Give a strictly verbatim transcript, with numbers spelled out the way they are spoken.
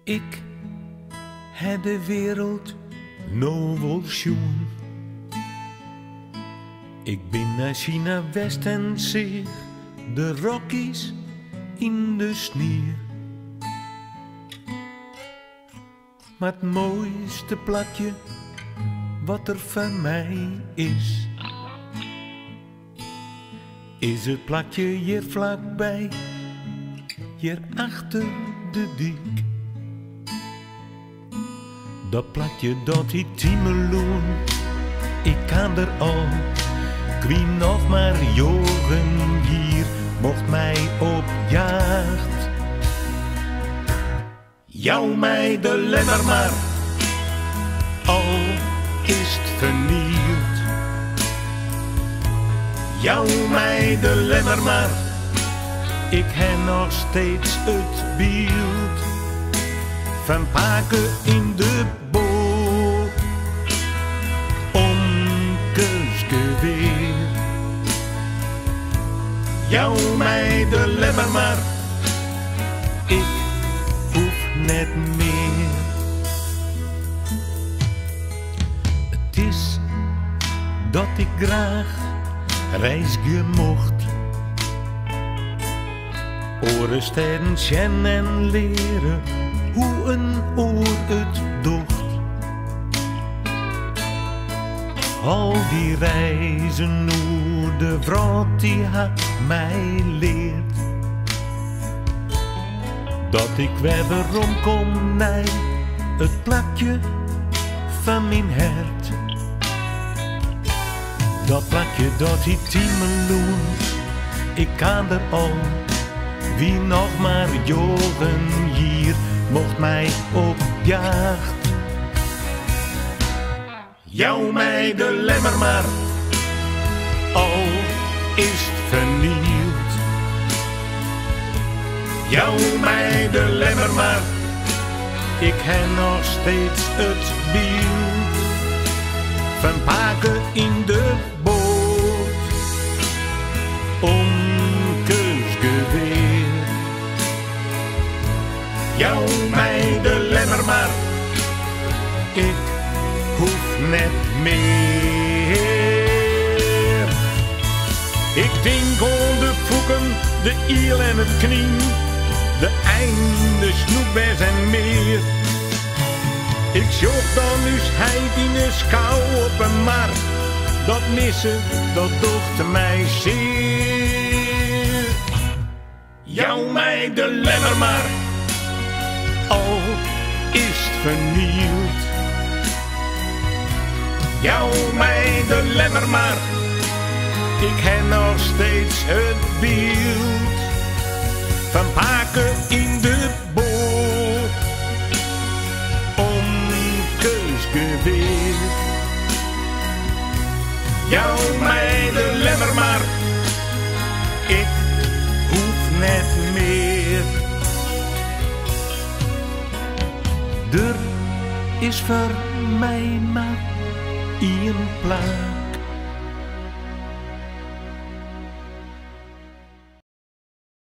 Ik heb de wereld nou wel schoen. Ik ben naar China West en zie de Rockies in de sneeuw. Maar het mooiste plakje wat er van mij is, is het plakje hier vlakbij, hier achter de dik. Dat plakje dat die Tiemeloen, ik kan er al, ik wie nog maar jaren hier, mocht mij op jacht. Jou mij de lemmer maar, al is het vernield. Jou mij de lemmer maar, ik heb nog steeds het beeld van Paken in de boot, omkesgeweer. Jou mij de lemmer maar, ik hoef net meer. Het is dat ik graag reizen mocht, oren steden kennen en leren hoe een oor het docht. Al die reizen hoe de vrouw die had mij leert, dat ik weer waarom kom naar het plakje van mijn hart. Dat plakje dat die Tiemeloen, ik kan er al, wie nog maar jaren hier, mocht mij op jacht. Jou mij de lemmer maar, al is het vernield. Jou mij de lemmer maar, ik heb nog steeds het beeld van Paken in de boot, omkesgeweer. Jou mij de lemmer maar, ik hoef net meer. Ik denk aan de voeten, de iel en het knie, de einde snoepbers en meer. Ik zocht dan dus heid in de schouw op een mar, dat missen, dat docht mij zeer. Jou mij de lemmer maar, al is het vernield. Jou mij de lemmer maar, ik heb nog steeds het beeld van Paken in de boot, omkesgeweer. Jou mij de lemmer maar, ik hoef net meer. Er is voor mij maar één plaats,